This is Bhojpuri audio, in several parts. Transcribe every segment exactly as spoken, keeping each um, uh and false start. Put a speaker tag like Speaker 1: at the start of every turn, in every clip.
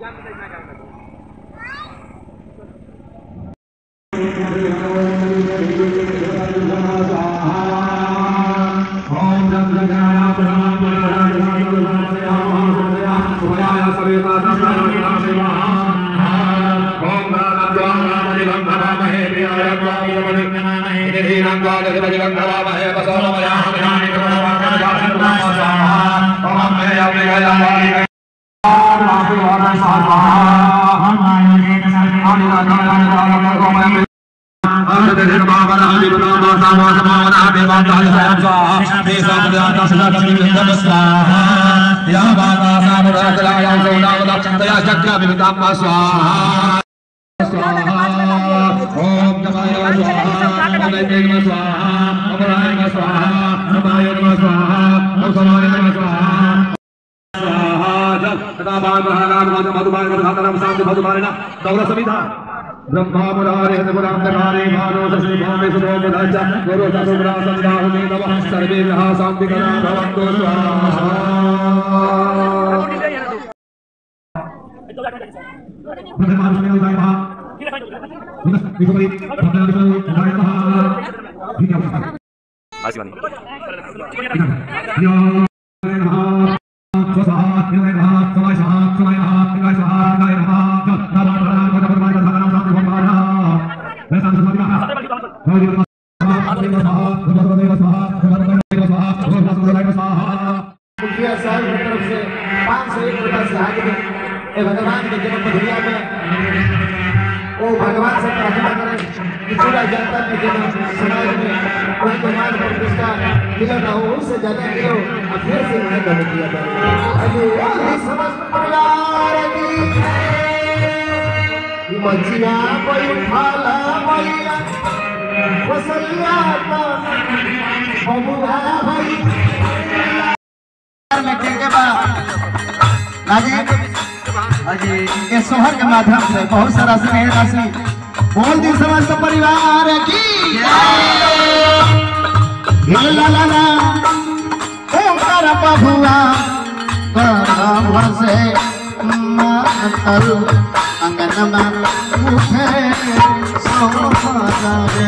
Speaker 1: ब्रह्मा मुरारे हृदयपुरांतकारे मानो दशे भावे सुनो मुदाचा गुरु ससुरा संदाहुमे नमः सर्वे ग्रहा शांतिकरा भवन्तु स्वाहा प्रथमान सुने उदाय महा विनस विभवि भक्तान विभवि उदाय महा विद्या आशीर्वाद यो महा स्वाहा यो महा स्वाहा स्वाहा स्वाहा स्वाहा स्वाहा मुखिया साहब की तरफ से पाँच सौ एक रुपया सहायता ए भगवान के जन्म दुनिया में वो भगवान से प्रार्थना करें कि पूरा जनता में जन्म समाज में कोई समाज पर प्रतिष्ठा मिला ना हो उससे ज्यादा मिलो और फिर से उन्हें गढ़ दिया जाए अरे समस्त परिवार की मचिया कोई उठाला मैया वसलिया का बबुआ भाई में के बा राजी अजी के सोहर के माध्यम से बहुत सारा स्नेह राशि बोल दी समस्त परिवार की जय ला ला ला ओंकार बबुआ करम से मातल अंगनमा उठे सोहरा रे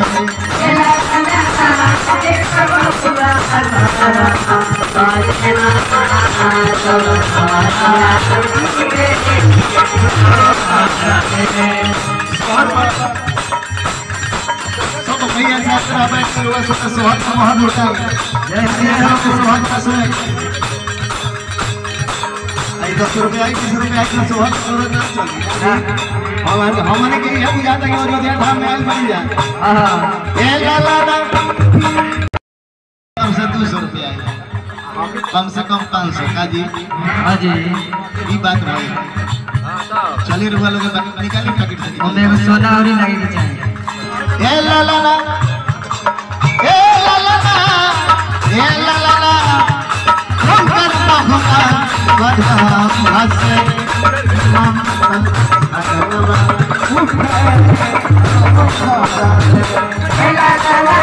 Speaker 1: सब भैया छात्रा बैठ कर वह सोहर का महल होता है जय श्री राम के सोहर का सुने दस रुपया बीस रुपया इतना सोहर सोहर ना चलिए हमारे हमारे के यह बुझाता कि अयोध्या धाम में आयल बन जाए ये लाला कम से दो सौ रुपया कम से कम पाँच सौ का जी हाँ जी ये बात भाई चलिए रुपया लोग निकाली पैकेट से हमें सोना और ही लगेगी चाहिए ये लाला ये लाला ये लाला हम करता हूँ बड़ा भाषे हम अगनवा उठे ला ला ला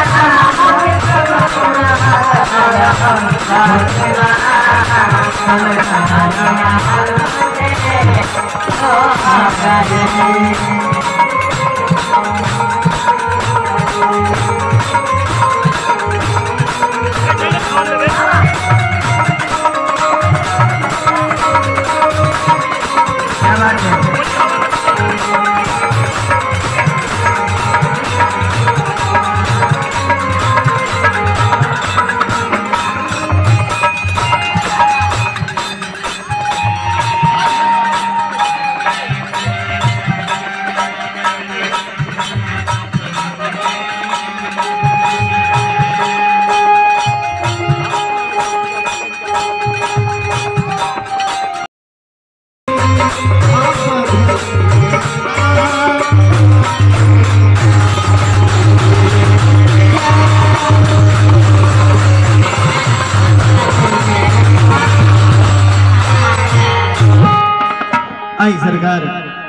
Speaker 1: आई सरकार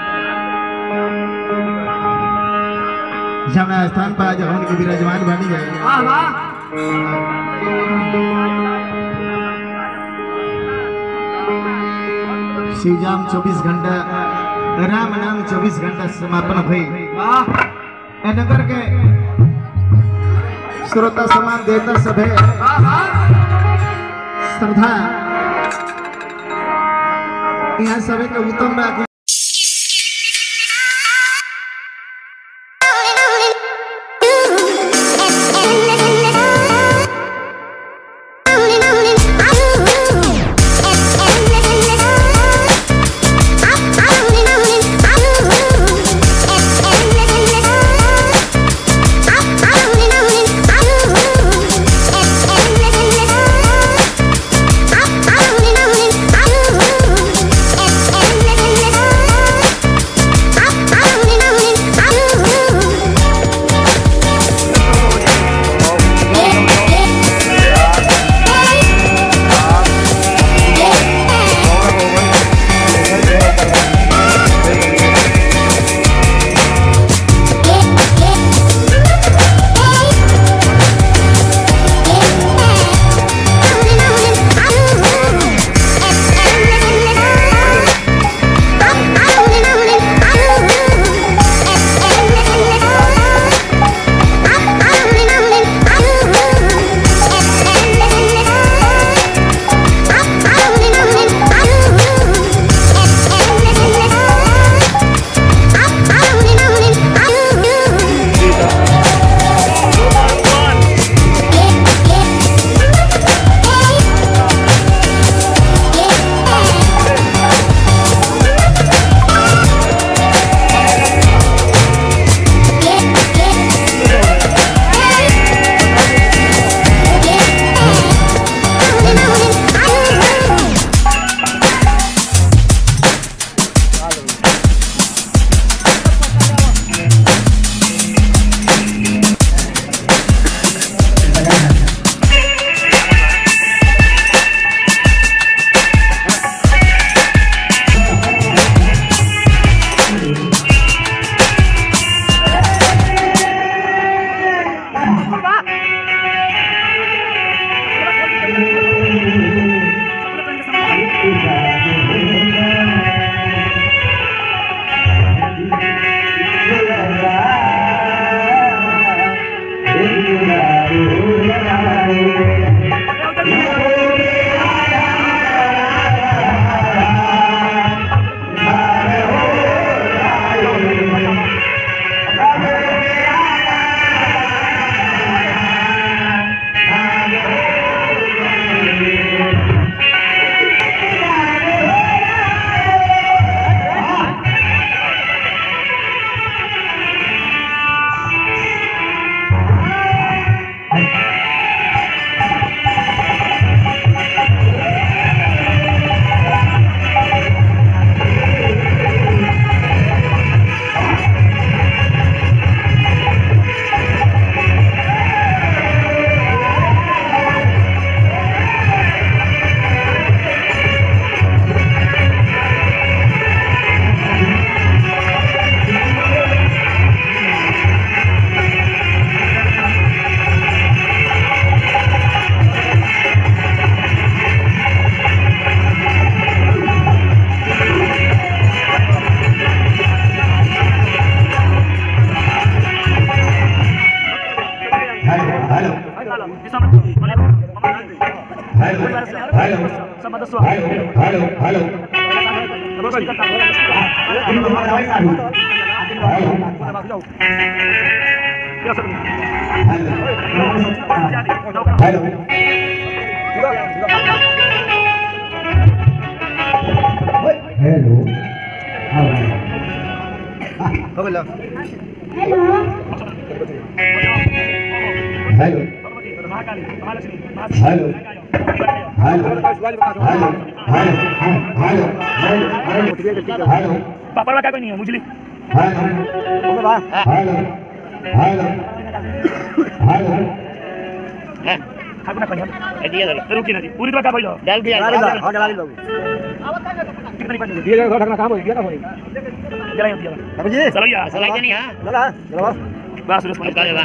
Speaker 1: जमुना स्थान पर आज हवन की विराजमान बनी जाए शिवजाम चौबीस घंटा राम नाम चौबीस घंटा समापन भई नगर के श्रोता समान देवता सभे श्रद्धा यहाँ सभी के उत्तम राखी
Speaker 2: पापड़ का कोई नहीं है मुझे खाना ना खाना ए दिया दो रुकी ना जी पूरी तरह का भइलो डाल दिया हां डाल दो कितनी पानी दिया घर ढकना काम हो गया ना होई जलाई दिया अब जी चलो यार चलाई नहीं हां चला चलो बस बस निकाल देगा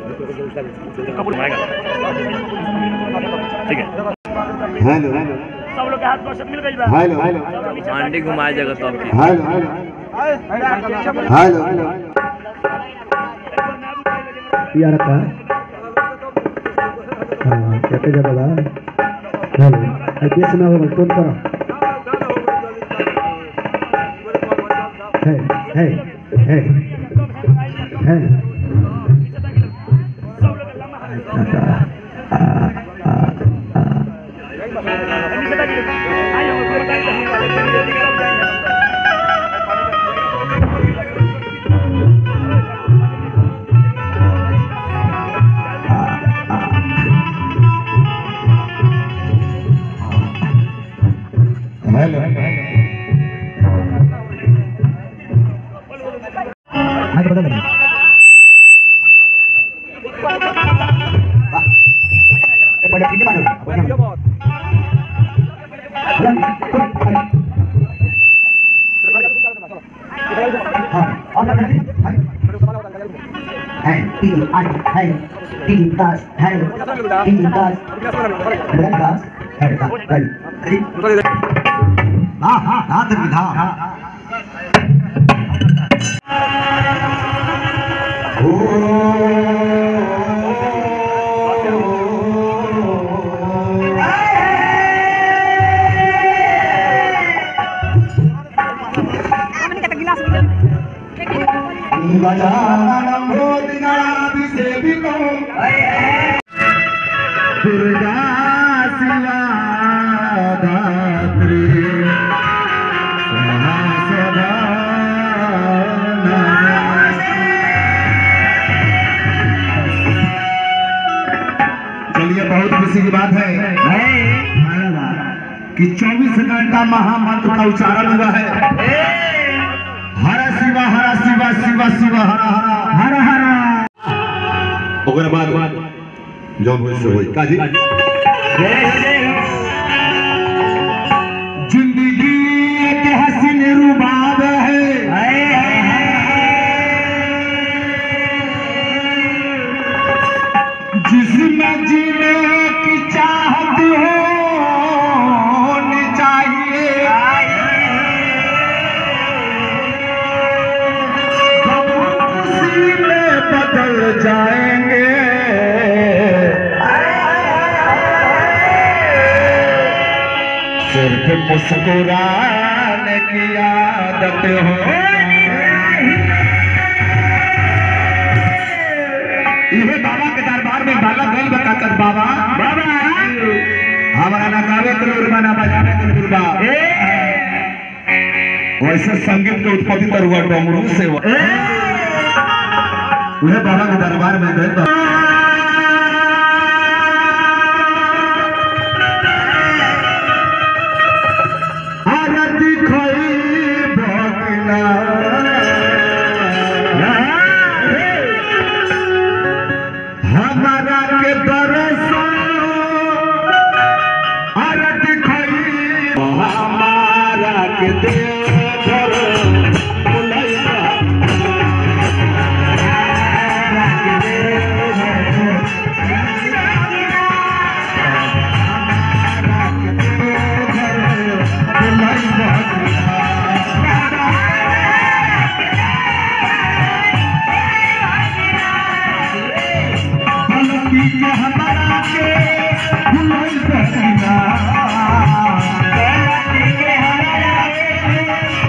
Speaker 2: कबूल मारेगा ठीक है हेलो सब लोग के हाथ में मिल गई बा।
Speaker 1: हेलो हेलो
Speaker 3: आंटी घुमाए जगह तो आपकी
Speaker 1: हेलो हेलो हेलो यार का हां कहते जा बाबा हेलो आई सुना हो फोन करो है है है है हेलो आगे बढ़ो ना ए बड़ा कितने मारो हां और ना है तीन आठ है तीन दस है तीन दस बड़ा दस है राइट हां हां हां तक विधा ओ गजाननं भूतिगणाभिषेकितो दुर्गा शिवा धात्री स्वाहा सदा नमस्ते। चलिए बहुत खुशी की बात है कि चौबीस घंटा महामंत्र का उच्चारण हुआ है। हर शिवा हर शिवा शिवा शिवा हर हर हर हर ओकरा बाद जौन होई से होई काजी जिंदगी एक हसीन रुबाब है जिसमें जीने की चाहत होनी चाहिए बदल जाएंगे सिर्फ मुस्कुराने की आदत हो ये बाबा के दरबार में बालक गल बताकर बाबा बाबा हमारा ना गावे के लुरबा ना बजावे के लुरबा वैसे संगीत के उत्पत्ति पर हुआ डमरू से हुआ वह बाबा के दरबार में गए तो आरती खोई भगना हमारा के दर्शन आरती खोई हमारा के देव हमारा के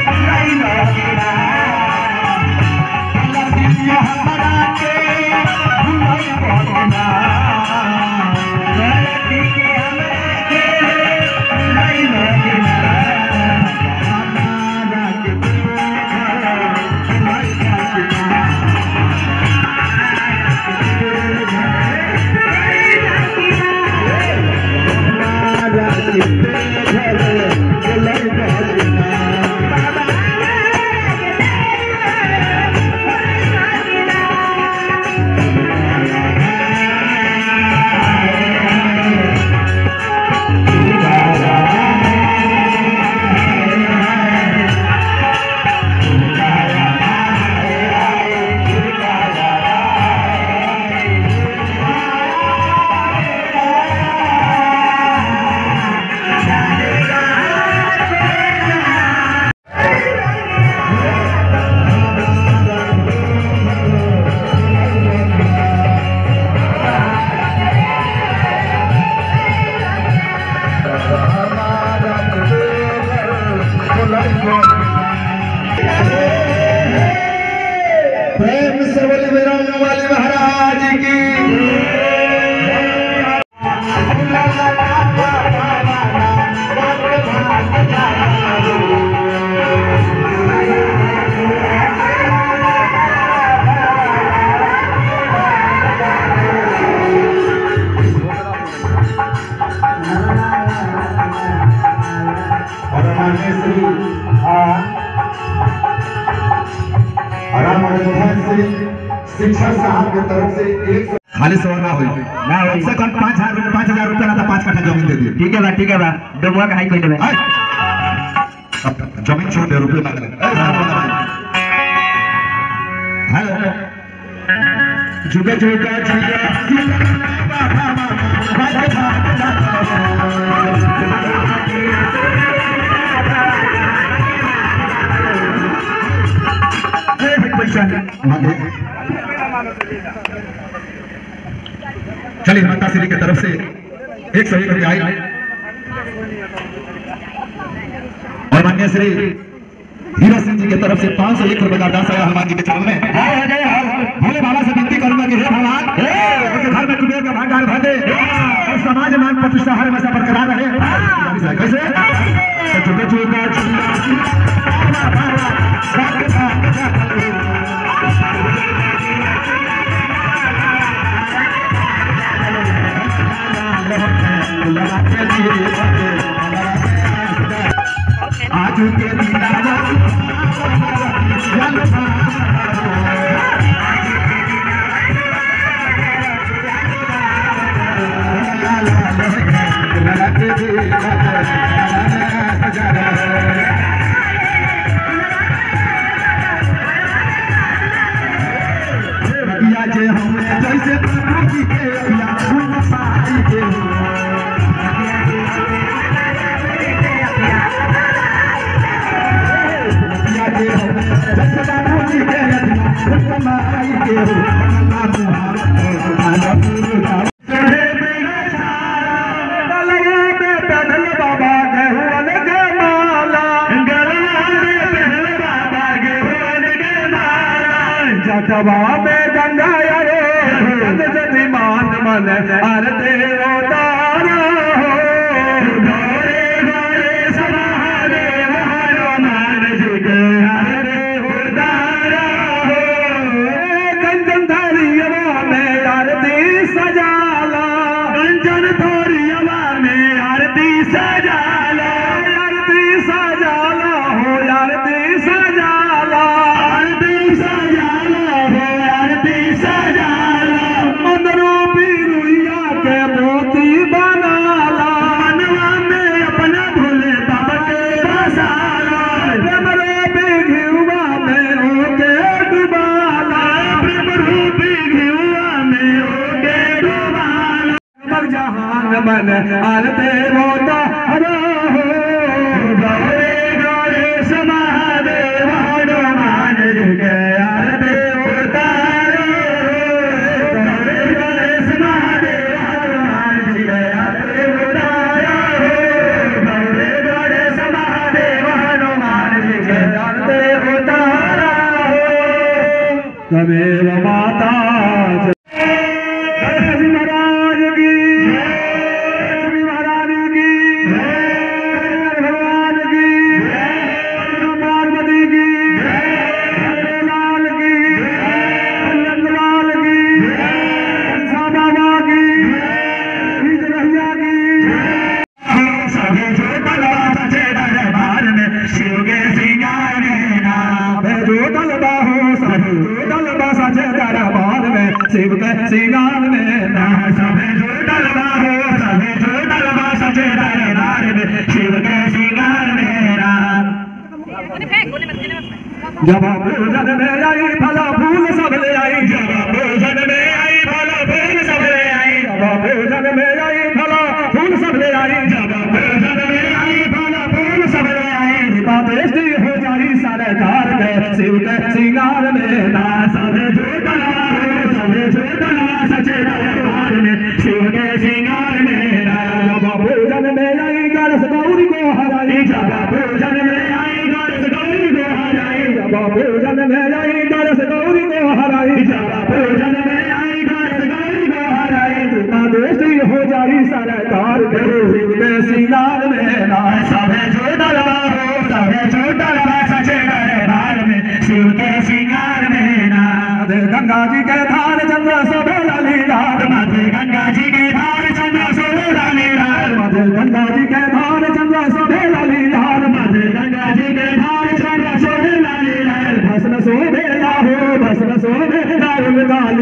Speaker 4: माननीय श्री राम श्री शिक्षक साहब की तरफ से एक खाली सौ ना हुई ना हुई से कौन पाँच हजार पाँच हजार रुपया ना था पाँच कट्ठा जमीन दे दिए ठीक है बा ठीक है बा डबुआ का हाई कोई देवे जमीन छोड़ दे रुपये मांग ले हेलो जुगा जुगा जुगा चलिए माता श्री की तरफ से एक सौ एक रुपया आई और मान्य श्री हीरा सिंह जी की तरफ से पांच सौ एक रुपए का दास आया हनुमान जी के चरण में भोले बाबा से विनती करूंगा कि हे भगवान घर में कुबेर का भंडार भर दे और समाज मान प्रतिष्ठा हर हमेशा बरकरार रहे कैसे चुका चुका आज के जैसे में गंगा रे जति मान मन आरते तारा हो गौरे गौरे समारे हनुमान जी के हरे उदारा हो कंचन थोरियवा में आरती सजाला कंचन थोरियवा में आरती सजाला आरती सजाला हो आरती सजाला आरती सजाला हो आरती सजाला मनरूपी रुइया के मोती बनाला मनवा में अपना भोले बाबा के बसाला प्रेम रूपी घिउवा में होके डुबाला प्रेम रूपी घिउवा में होके डुबाला मग जहान मन आरते रोता हरो हो गौरे गौरे समादेव हनुमान जी के आरते उतारो गौरे गौरे समादेव हनुमान जी के आरते उतारो गौरे गौरे समादेव हनुमान जी के आरते उतारो तमेव माता गणेश महाराज की लक्ष्मी महारानी की भगवान की पार्वती की लाल की नंदलाल की कंसा बाबा की भैया की सभी जो बलवा सचे दरबार में शिव के सिंगार नाम जो दलबा हो सभी जो दलबा सचे दरबार में शिव के सिंगार में ना सभी जो दलबा हो सभी जो दलबा सचे दरबार में शिव के सिंगार में नाम जब पूजन में आई फला फूल सब ले आई जब पूजन में आई फला फूल सब ले आई जब पूजन में आई फला फूल सब ले आई जब पूजन में आई फला फूल सब ले आई दीपा दृष्टि हो जाई सरकार के शिव के सिंगार में ना सब जो दलवा हो सब जो दलवा सचे दरबार में शिव के सिंगार में ना जब पूजन में आई गणेश गौरी को हराई जब पूजन में आई गणेश गौरी को हराई जब पूजन में आई गणेश गौरी को हराई जब पूजन में आई गणेश गौरी को हराई दीपा दृष्टि हो जाई सरकार के शिव के सिंगार में ना सब जो दलवा हो सब जो दलवा सचे दरबार में शिव के सिंगार में ना गंगा जी के धार चंद्र सोभे लाली लाल माथे गंगा जी के धार चंद्र सोभे लाली लाल माथे गंगा जी के धार चंद्र सोभे लाली लाल माथे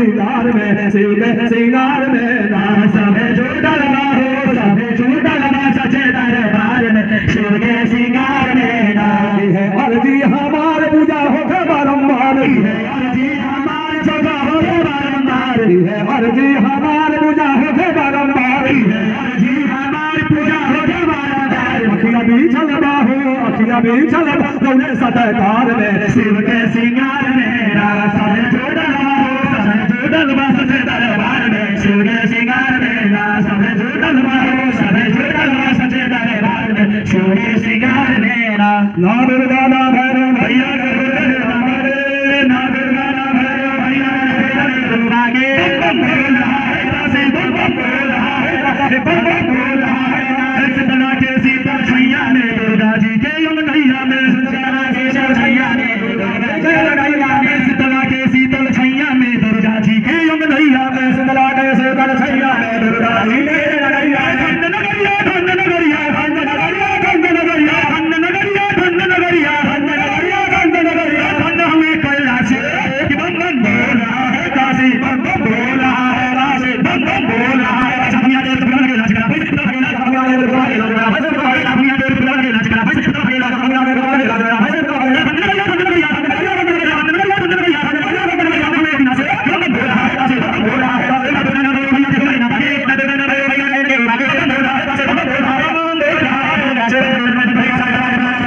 Speaker 4: श्रृंगार में शिव के श्रृंगार में ना सबे जुटल बा हो सबे जुटल बा सचे दरबार में शिव के श्रृंगार में ना है अर्जी हमार पूजा हो के बारंबार है अर्जी हमार पूजा हो के बारंबार है अर्जी हमार पूजा हो के बारंबार है अर्जी हमार पूजा हो के बारंबार अखिया भी चलबा हो अखिया भी चलबा दोने सतकार में शिव के श्रृंगार में ना सबे जुटल बा हो सबे जुटल बा सचे दरबार में शिव के श्रृंगार में ना सबे जुटल बा हो सबे जुटल बा सचे दरबार में शिव के श्रृंगार में ना ना दुर्गा ना भैरव भैया हमारे ना दुर्गा ना भैरव भैया दुर्गा के बम बोल रहा है दासे बम बोल रहा है बम बोल रहा है शीतला के शीतल छैया में दुर्गा जी के यम नैया में शीतला के छैया में दुर्गा के नैया में शीतला के शीतल छैया में दुर्गा जी के यम नैया में शीतला के शीतल छैया में दुर्गा जी के नैया खंड नगरिया खंड नगरिया खंड नगरिया खंड नगरिया खंड नगरिया खंड नगरिया खंड नगरिया खंड नगरिया खंड हमें कैलाश कि बम बम बोल रहा है काशी बम बम बोल रहा है काशी बम बम बोल रहा है दुनिया दे दुनिया के नाच करा पैसे कितना फैला दुनिया दे दुनिया के नाच करा पैसे कितना दुनिया दे दुनिया के नाच करा पैसे कितना फैला दुनिया दे दुनिया के नाच करा पैसे कितना फैला खंड नगरिया खंड नगरिया खंड नगरिया खंड नगरिया खंड नगरिया खंड नगरिया खंड नगरिया खंड नगरिया हमें नाच बम बम बोल रहा है काशी बम बोल रहा है काशी बम बोल रहा है भैया देखो ना भैया देखो ना भैया के आगे बम बोल रहा है काशी बम बोल रहा है बम बोल रहा है काशी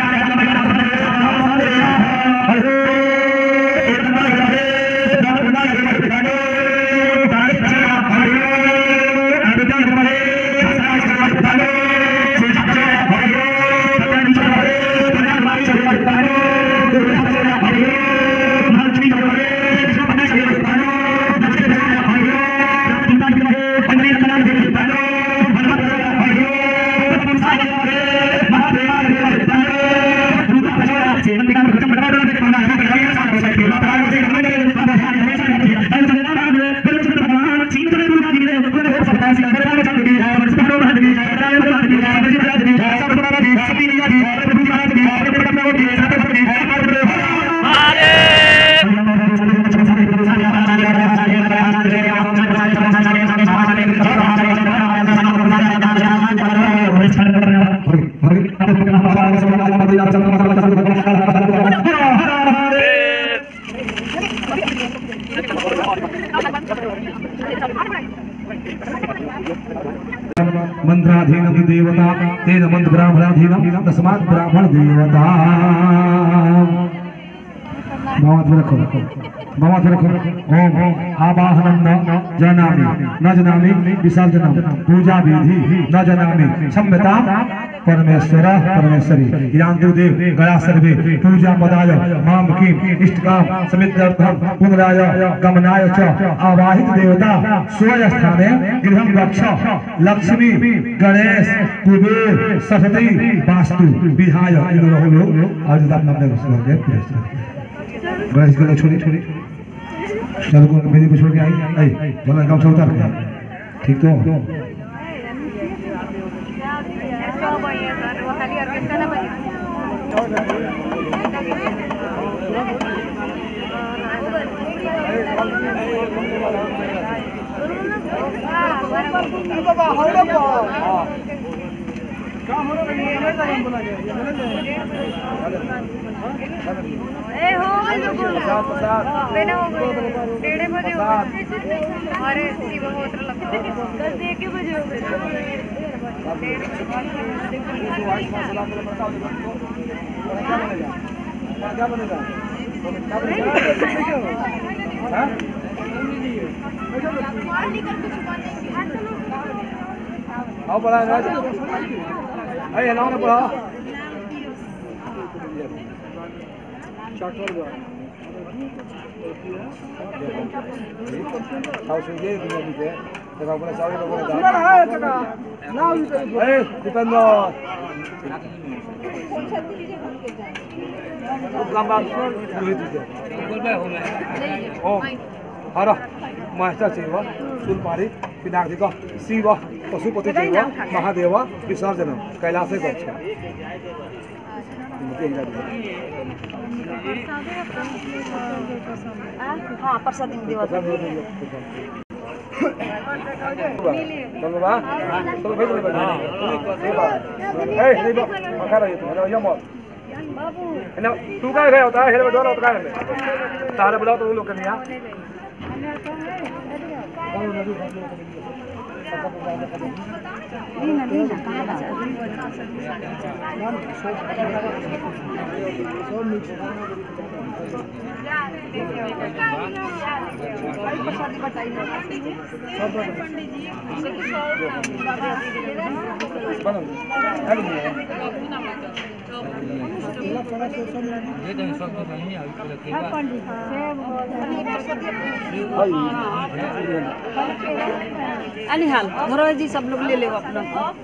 Speaker 4: मंत्राधीनम देवता तेन मंत्र ब्राह्मणाधीनम तस्मात् ब्राह्मण देवता बात रखो बात रखो ओम आवाहनम न जनामि न जनामि विसर्जनम पूजा विधि न जनामि क्षम्यता परमेश्वर परमेश्वरी यान्तु देव गया सर्वे पूजा पदाय माम किम इष्टकाम समित्यर्थम पुनराय गमनाय च आवाहित देवता स्वय स्थाने गृहं रक्ष लक्ष्मी गणेश कुबेर सरस्वती वास्तु विधाय इन लोग आज तक नाम दे गणेश गले छोड़ी छोड़ी चलो को मेरी पे छोड़ के आई आई जल्दी काम से उतार ठीक तो
Speaker 5: ए हो बेना हो गए डेढ़ बजे हो गए अरे शिव होत्र लगता दस एक बजे हो गए
Speaker 4: क्या बनेगा आओ पढ़ा अरे लाओ ना पढ़ा आओ सुनिए दुनिया में देखो अपना चावल लोगों ने सुना है काका ना ए दीपेंद्र लंबा दुई तुझे बोल बे हो मैं ओ हरा मास्टर शिव सुलपारी पिनाक को शिव पशुपति देव महादेव विसर्जन कैलासे गच्छ
Speaker 5: हाँ प्रसाद दिवस
Speaker 4: चलो बा चलो भेज दे हां ए नहीं बा मखा रही तू यो मो बाबू ना तू का गया होता है हेरे डोरा होता है तारे बुलाओ तो लोग करनिया
Speaker 5: नहीं नदी ना कहां बचा अनिहाल धरो जी सब लोग ले ले अपना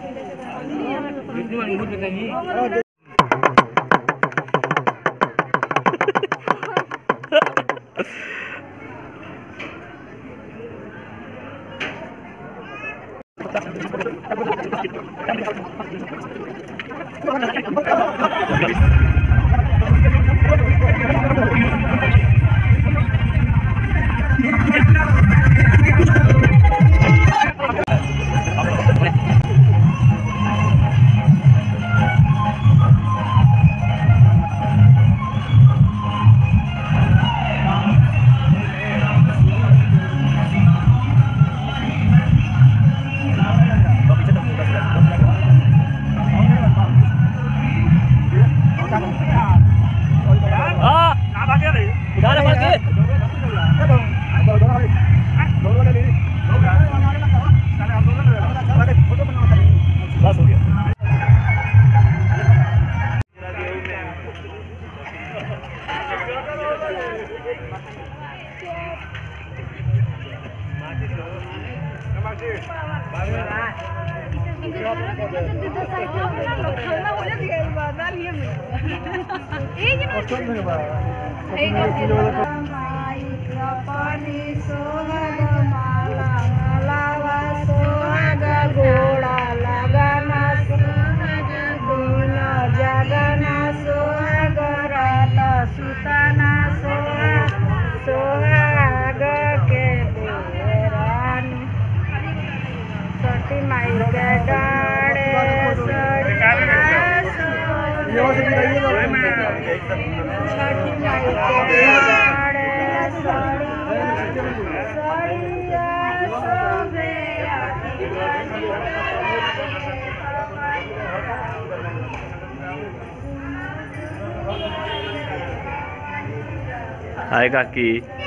Speaker 3: हाय काकी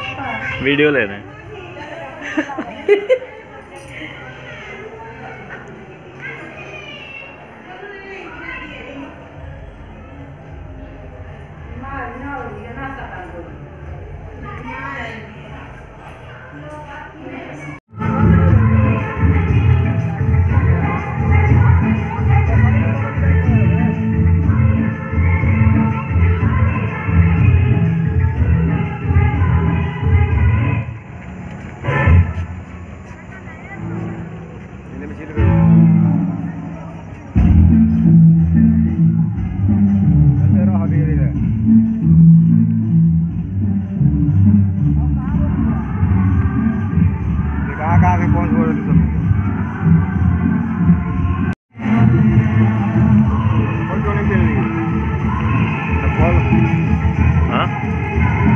Speaker 3: वीडियो ले रहे हैं हाँ